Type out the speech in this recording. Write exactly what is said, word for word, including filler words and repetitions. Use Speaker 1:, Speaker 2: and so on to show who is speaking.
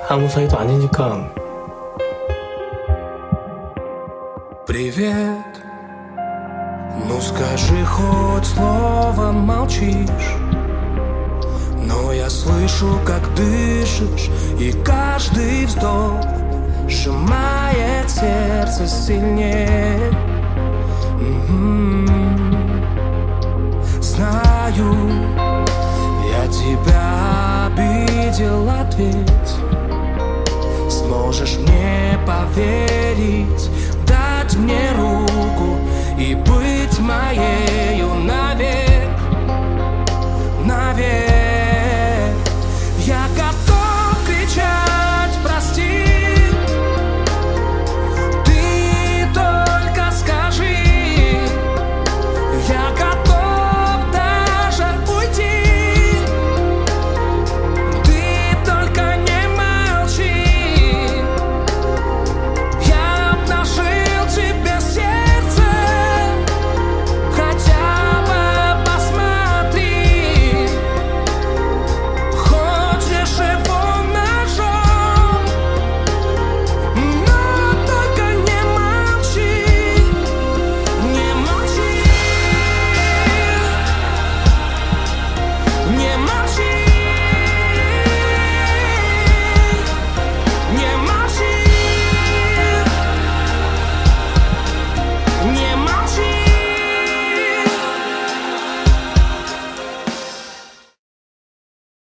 Speaker 1: 아무 사이도 아니니까.
Speaker 2: Привет, ну скажи хоть слово, молчишь. Но я слышу, как дышишь, и каждый вздох сжимает сердце сильнее. М-м-м. Знаю, я тебя обидел, ответь. Сможешь мне поверить, дать мне руку и быть моею навсегда.